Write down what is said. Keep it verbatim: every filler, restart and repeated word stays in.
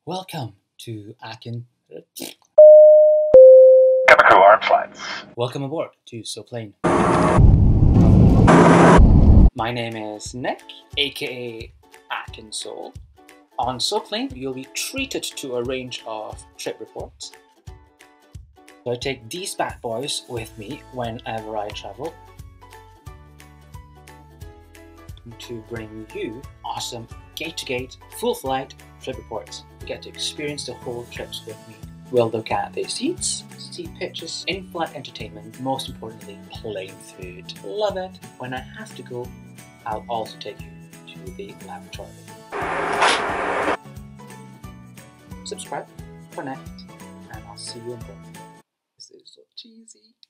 Welcome to Akin. Chemical arm flights. Welcome aboard to SoPlane. My name is Nick, aka Akin Soul. On SoPlane, you'll be treated to a range of trip reports. So I take these bad boys with me whenever I travel to bring you awesome gate-to-gate, full flight trip reports. You get to experience the whole trips with me. We'll look at the seats, seat pitches, in-flight entertainment, most importantly, plane food. Love it. When I have to go, I'll also take you to the laboratory. Subscribe, connect, and I'll see you in board. This is so cheesy.